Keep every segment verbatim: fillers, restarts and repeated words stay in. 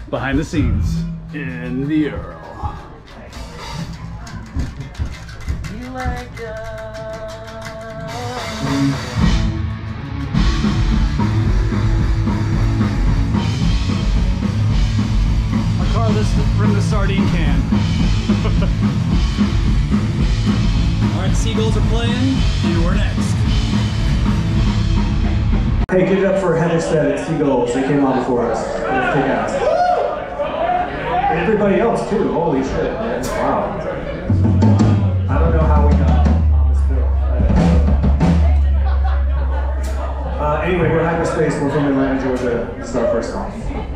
behind the scenes in the Earl. You like uh... A car this from the sardine can. Alright, Seagulls are playing, and we're next. Hey, give it up for Hyperspace and Seagulls. They came on before us. They kick ass. And everybody else too. Holy shit, man. Wow. I don't know how we got on this bill. Uh, anyway, we're Hyperspace. We're from Atlanta, Georgia. This is our first song.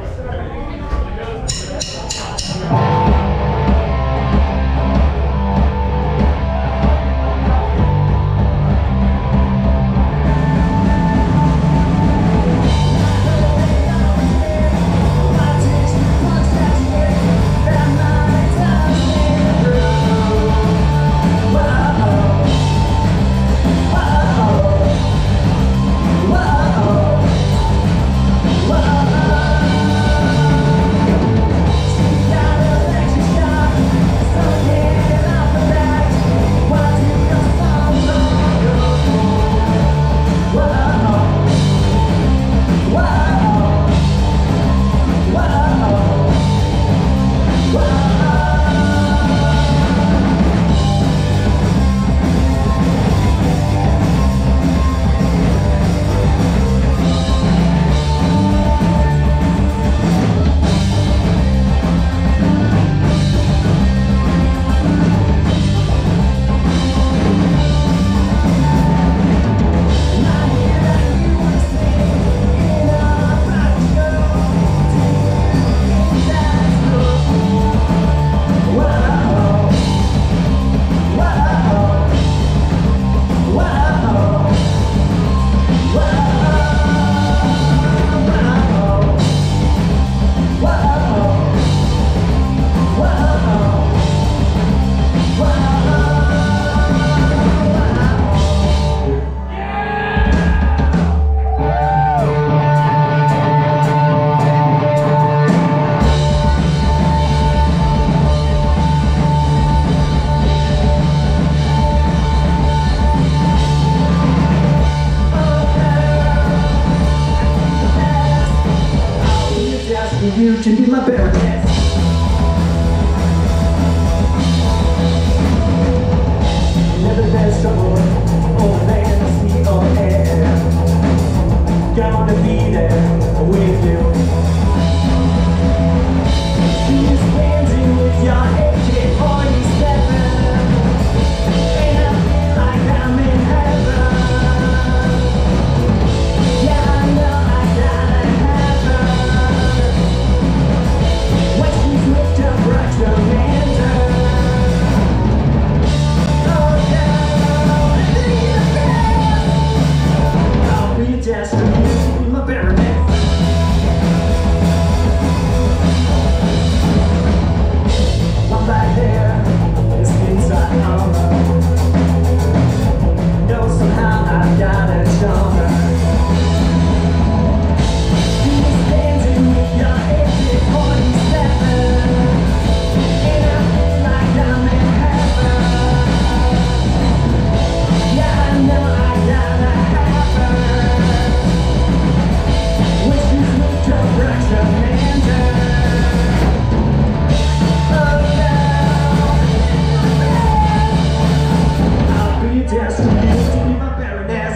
You to be my Baroness. Never been trouble, old man, sea or air. Gonna be there with you. She's dancing with your A K forty-seven, and I feel like I'm in heaven. Yeah, I know I gotta have her. When she's with her brush her lantern. Oh yeah, I'll be just for you, my Baroness. My black hair is inside armor. Know somehow I've got a charmer. She's dancing with your A K forty-seven, and I feel like I'm in heaven. Yeah, I know I gotta have her. When she's with her brush her lantern. Oh yeah, I'll be just for you to be my Baroness.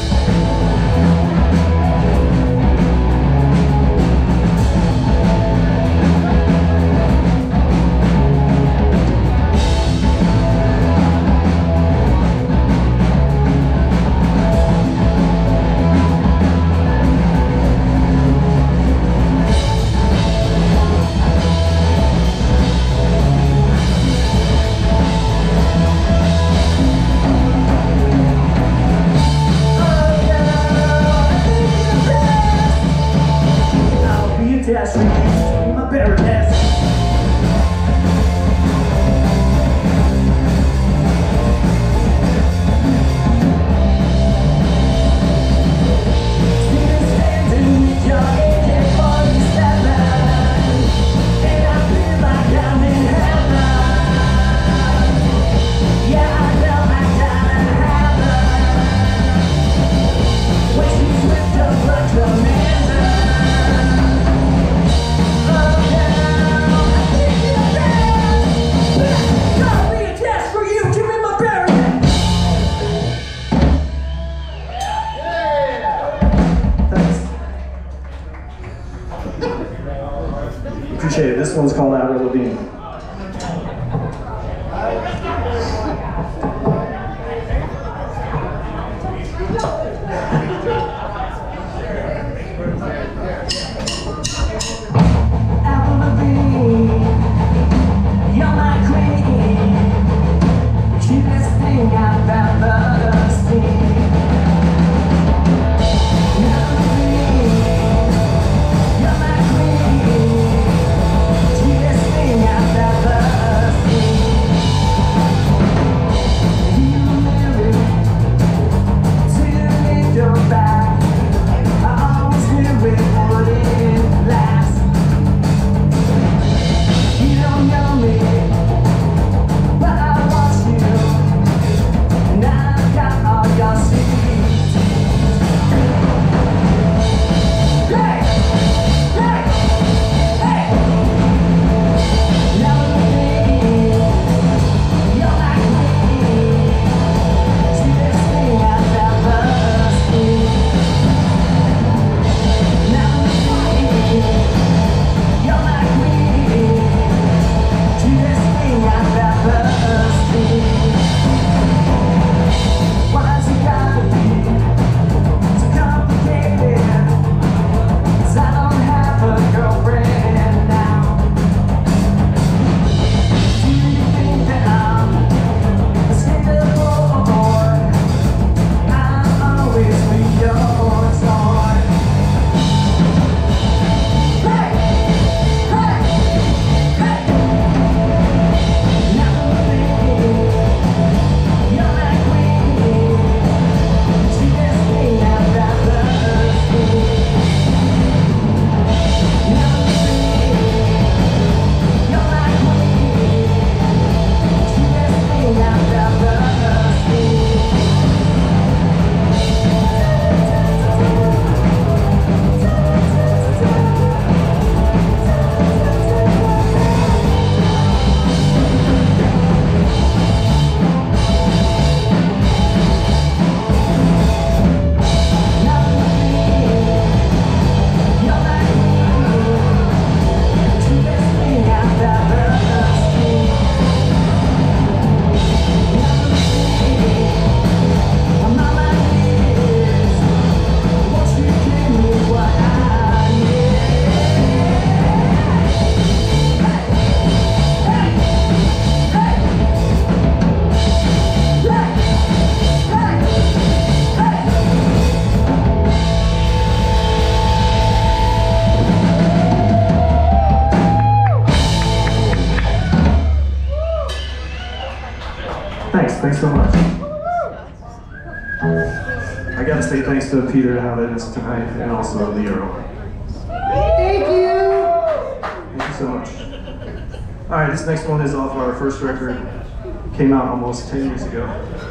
I'll be just for you to be my Baroness. She's dancing with your A K forty-seven, Appreciate it. This one's called Avril. Thanks so much. I gotta say thanks to Peter to have us tonight, and also the Earl. Thank you! Thank you so much. Alright, this next one is off our first record. Came out almost ten years ago.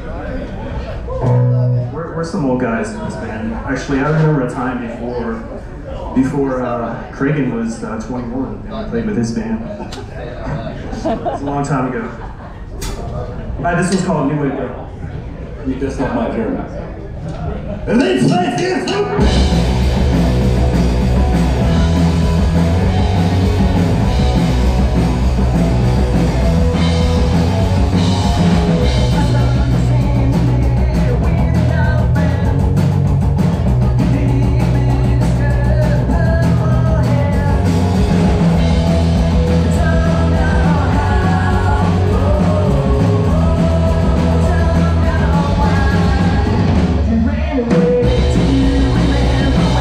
We're, we're some old guys in this band. Actually, I remember a time before before uh, Cragen was uh, twenty-one and I played with his band. It's a long time ago. Alright, this one's called New Way Girl. You just on my journey. And then let's get through. Ran away, do you remember?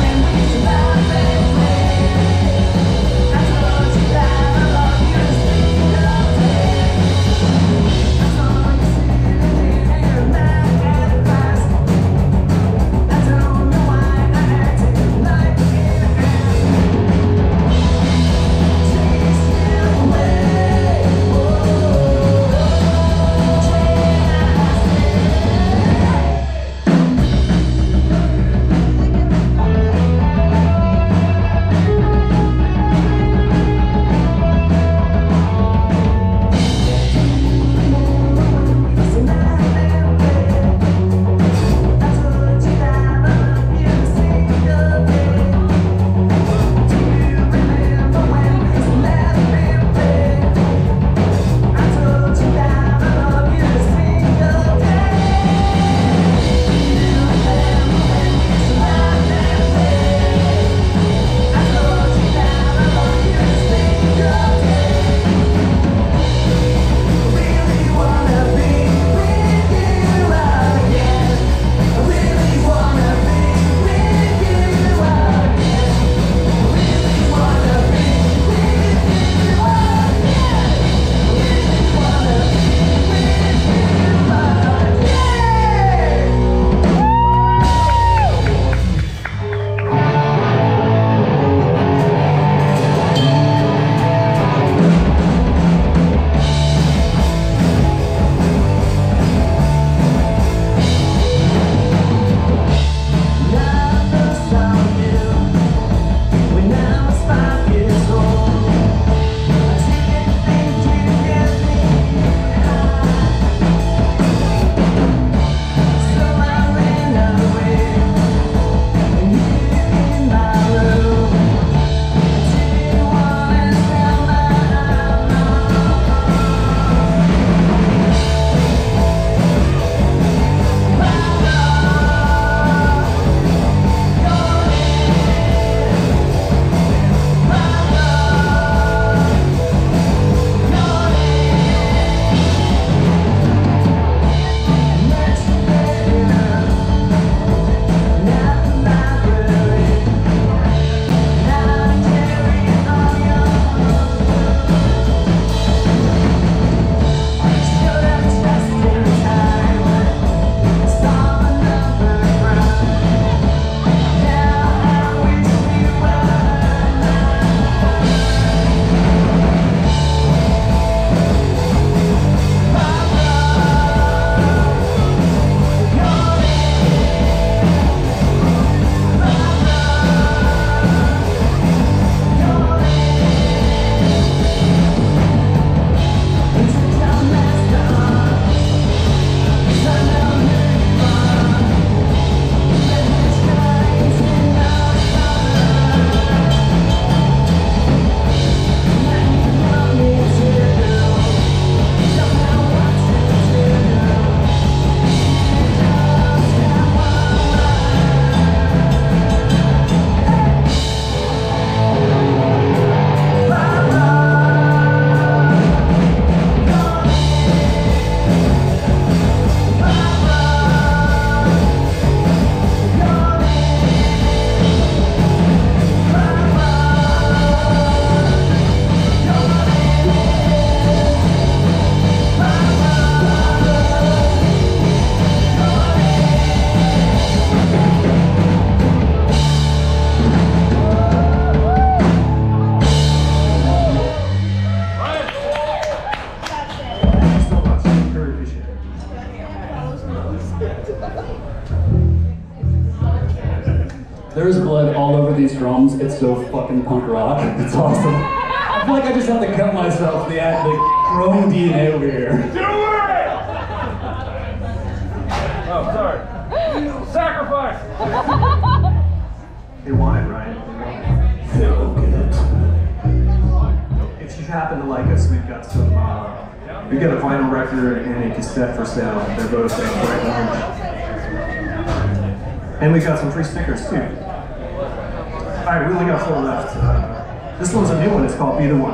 drums. It's so fucking punk rock. It's awesome. I feel like I just have to cut myself the, the growing D N A over here. Do it! Oh, sorry. Sacrifice! They want it, Ryan. They want it. If you happen to like us, we've got some, uh, we've got a vinyl record and a cassette for sale. They're both uh, bright orange. And we've got some free stickers too. Alright, we only got four left. Uh, this one's a new one, it's called Be the One.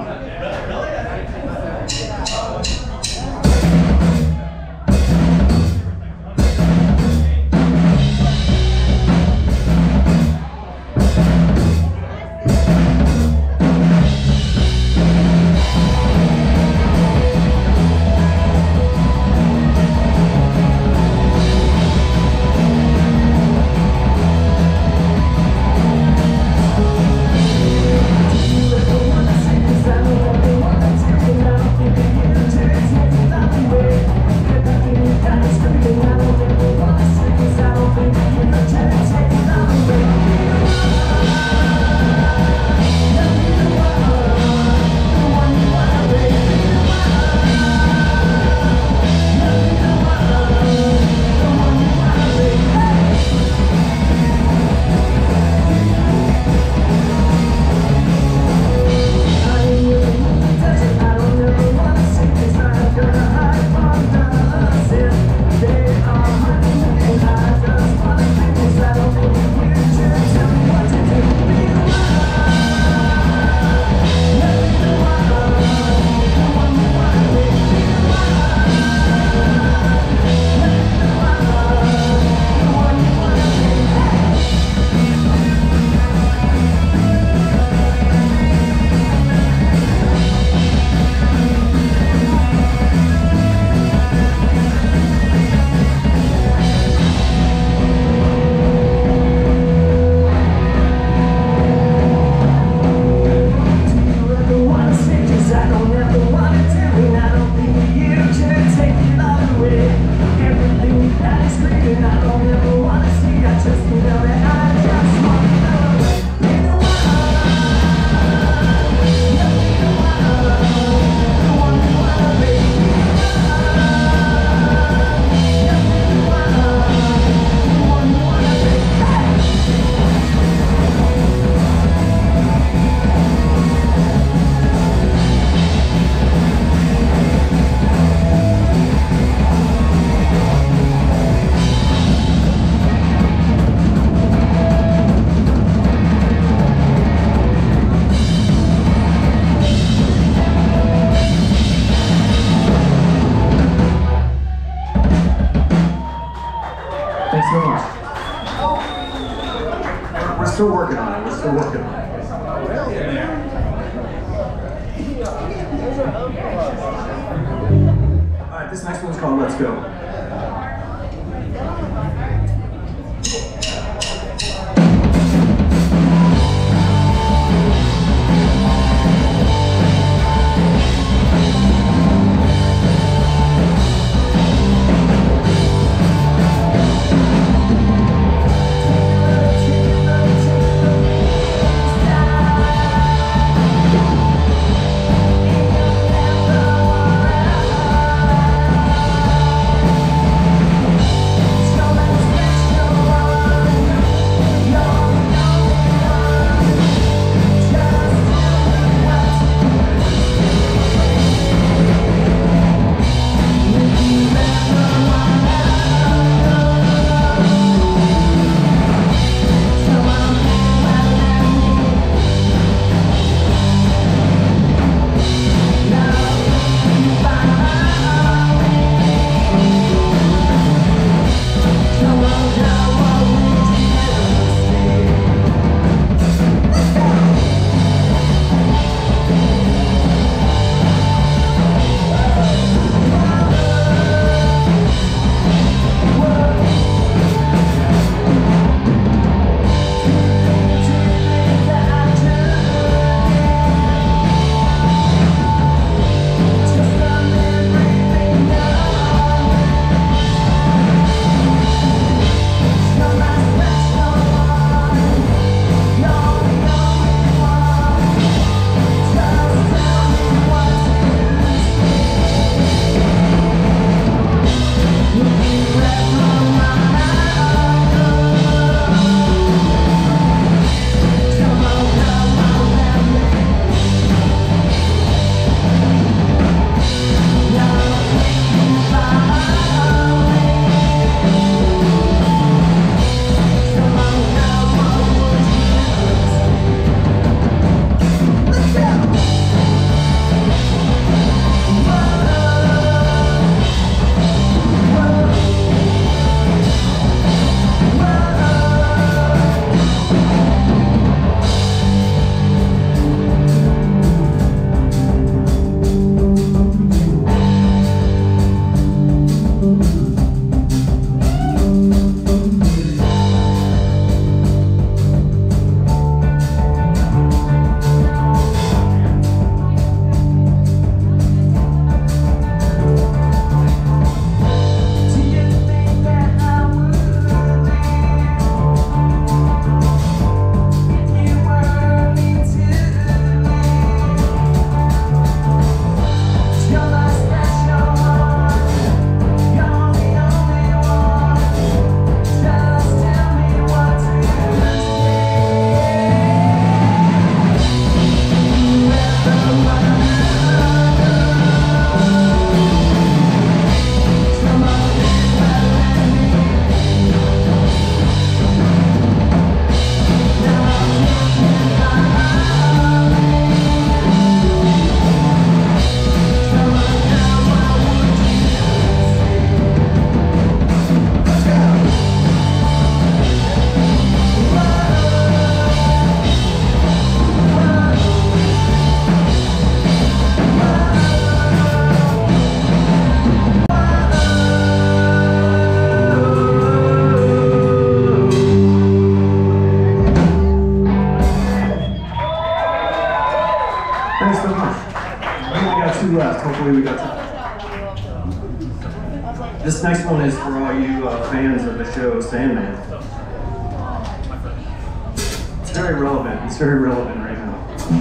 Still working on it. We're still working on it. All right, this next one's called Let's Go. Thanks so much. We only got two left. Hopefully we got time. This next one is for all you uh, fans of the show Sandman. It's very relevant. It's very relevant right now.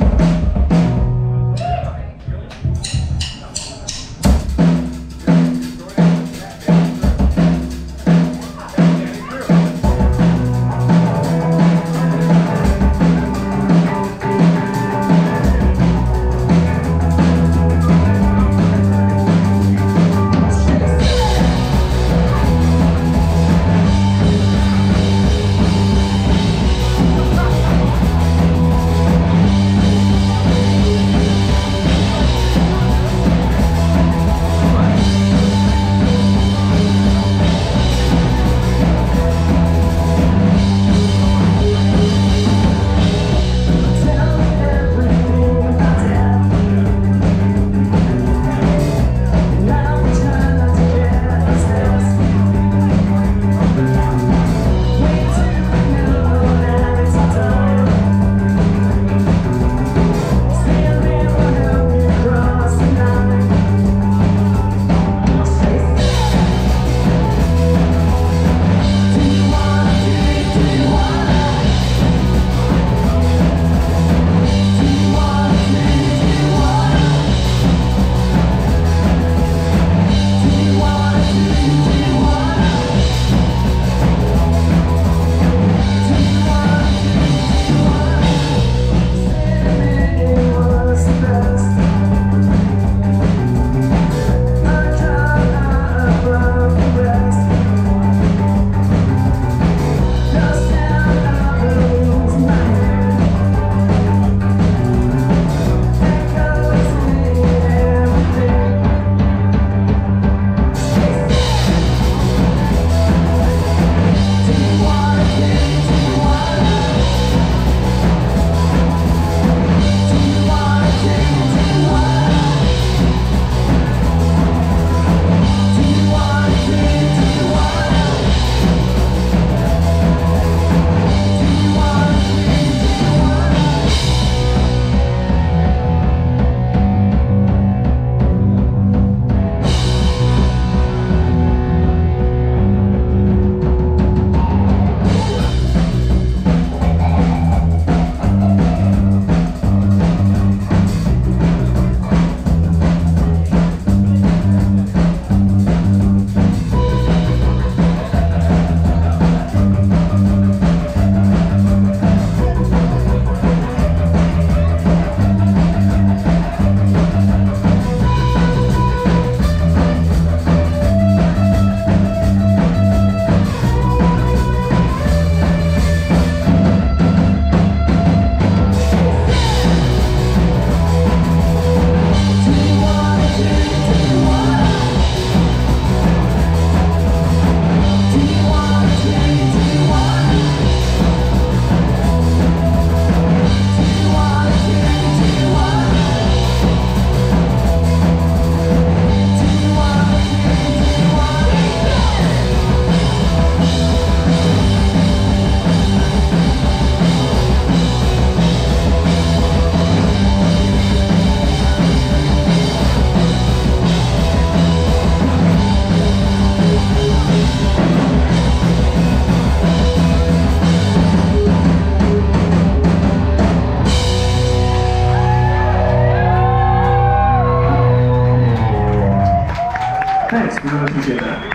Thanks, we really appreciate that.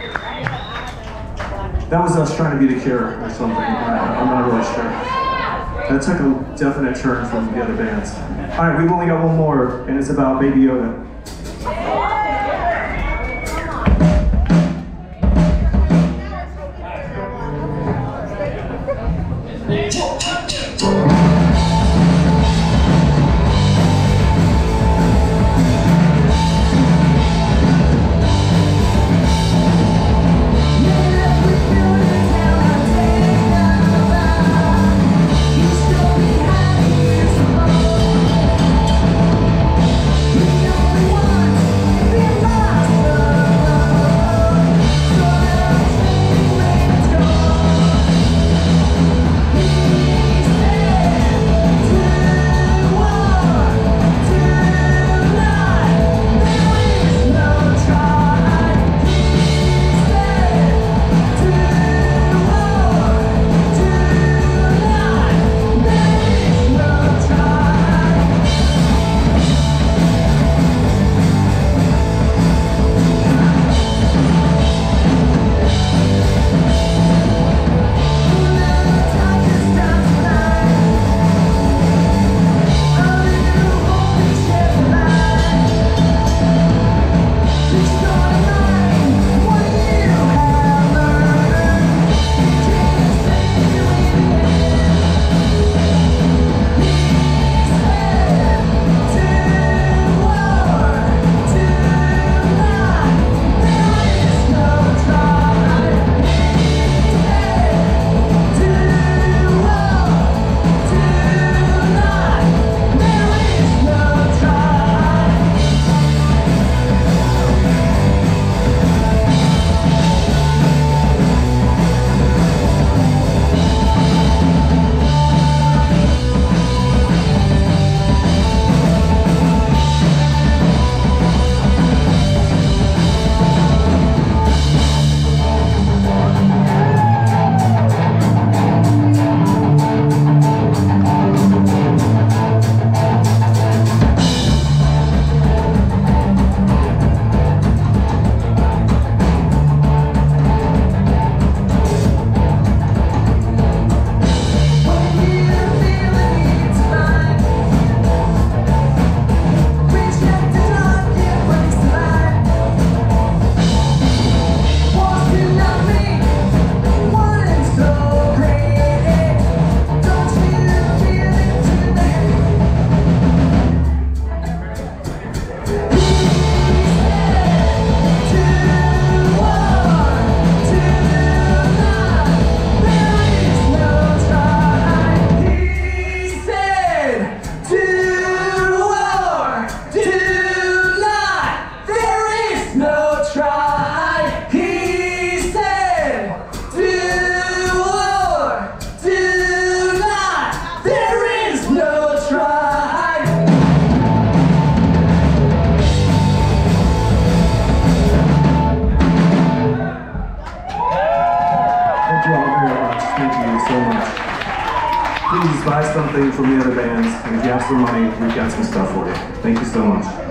That was us trying to be the Cure or something. I'm not really sure. That took a definite turn from the other bands. All right, we've only got one more, and it's about Baby Yoda. We'll be right back. thing from the other bands, and if you have some money, we've got some stuff for you. Thank you so much.